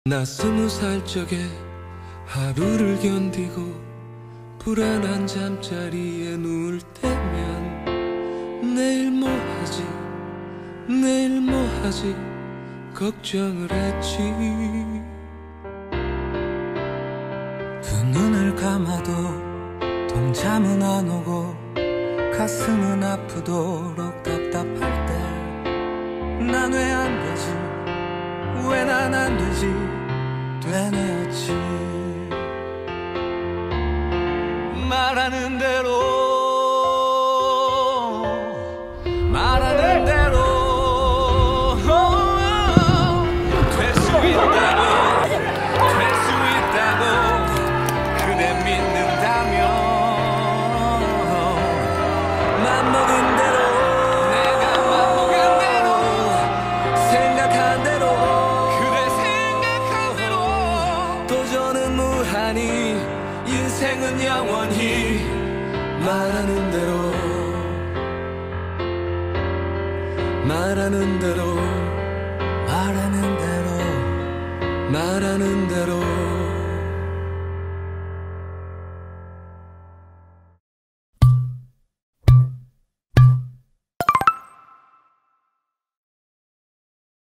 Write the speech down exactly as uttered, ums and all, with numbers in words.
나 스무 살 적에 하루를 견디고 불안한 잠자리에 누울 때면 내일 뭐 하지 내일 뭐 하지 걱정을 했지. 두 눈을 감아도 동참은 안 오고 가슴은 아프도록 답답할 때 난 왜 안 되지 왜 난 안 되지 되뇌었지. 말하는 대로 말하는 대로 될 수 있다고 될 수 있다고 그대 믿는다면 맘먹은 대로 내가 맘먹은 대로 생각한 대로 그대 생각한 대로 도전은 무한히 인생은 영원히 말하는 대로 말하는 대로 말하는 대로 말하는 대로